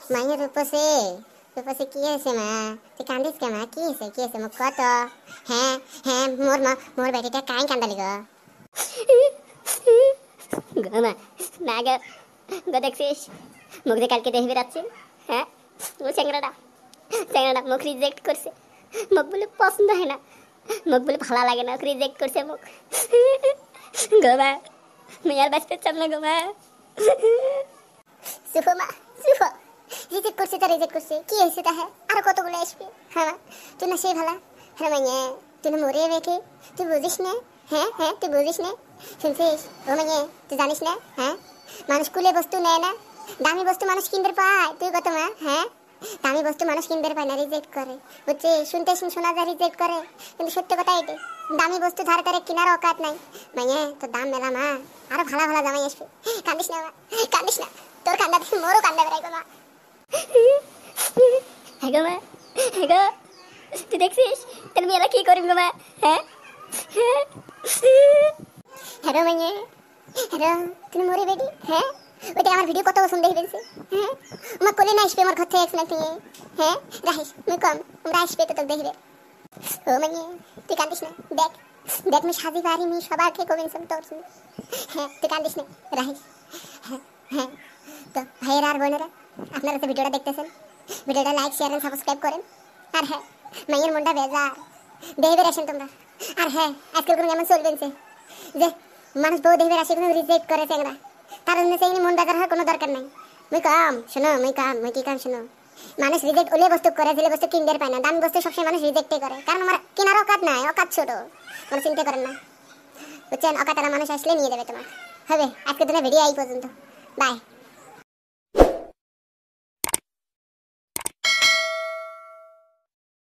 মাইয়ের রূপসে কি হয়েছে মা? তুই কান্দিস কে মা? কি হয়েছে মুখ কত? হ্যাঁ হ্যাঁ, মোর বেটিটা কাই কান্দালি গো? মা না গো, দেখছিস মুখ দিয়ে কালকে দেখে বেড়াচ্ছে। হ্যাঁ, ও চ্যাংড়াটা মুখ রিজেক্ট করছে। মুখ বলে পছন্দ হয় না, মুখ বলে ভালো লাগে না, রিজেক্ট করছে মুখ। গো মা, মেয়ার বাঁচতে চান না গো মা। চুপ মা চুপ। রিজেক্ট করছে তা রিজেক্ট করছে, কি হয়েছে তা? হ্যাঁ আরো কতগুলো আসবে। হ্যাঁ মা, তুই না সেই ভালা। হ্যাঁ মাইয়া, তুই না মরে বেঁকে, তুই বুঝিস না? হ্যাঁ হ্যাঁ, তুই বুঝিস না? শুনছিস ও মাইয়া, তুই জানিস না? হ্যাঁ, মানুষ কুলে বস্তু নেয় না, দামি বস্তু মানুষ কিনতে পায়। তুই কত মা? হ্যাঁ, দামি বস্তু মানুষ কিনতে পায় না, রিজেক্ট করে। বুঝছিস? শুনতে শোনা যায় রিজেক্ট করে, কিন্তু সত্য কথা এটাই, দামি বস্তু ধারে ধারে কেনার অকাত নাই। মাইয়া তোর দাম মেলা মা, আরো ভালো ভালো জামাই আসবে। কান্দিস না মা, কান্দিস না। তোর কান্না দেখে মোরও কান্দা বেড়াই গো মা। হ্যাঁ গো মা, হ্যাঁ গো, তুই দেখছিস তাহলে মেয়েরা কি করিম গো মা? হ্যাঁ হ্যালো মাইয়া, হ্যালো, তুমি মরে বেটি? হ্যাঁ, ওইটা আমার ভিডিও কত পছন্দ দেখে ফেলছে। হ্যাঁ, আমার কোলে না আসবে আমার ঘর থেকে একসময় তুই। হ্যাঁ রাহিস, মুই কম আমরা আসবে তো তোকে দেখবে। ও মাইয়া তুই কান্দিস না, দেখ দেখ আমি সাজি পারি, আমি সবার থেকে কমেন্ট তোর। হ্যাঁ তুই কান্দিস না রাহিস। হ্যাঁ হ্যাঁ, তো ভাইয়েরা আর বোনেরা, আপনারা তো ভিডিওটা দেখতেছেন, ভিডিওটা লাইক শেয়ার আর সাবস্ক্রাইব করেন। আর হ্যাঁ, মাইয়ের মনটা বেজার, দেখবে আসেন তোমরা। আর হ্যাঁ, আজকাল কোনো এমন চলবেন যে মানুষ বউ দেখবে আসে কোনো রিজেক্ট করে চ্যাংরা, তার অন্য চ্যাংরা মন বেজার হওয়ার কোনো দরকার নাই। মুই কাম শোনো, মুই কি কাম শোনো, মানুষ রিজেক্ট ওলে বস্তু করে যেলে বস্তু কিনতে পায় না। দামি বস্তু সবসময় মানুষ রিজেক্টই করে, কারণ আমার কেনার অকাত নাই, অকাত ছোট, কোনো চিন্তা করেন না। বুঝছেন? অকাতারা মানুষ আসলে নিয়ে যাবে তোমার। হবে আজকের দিনে ভিডিও এই পর্যন্ত, বাই।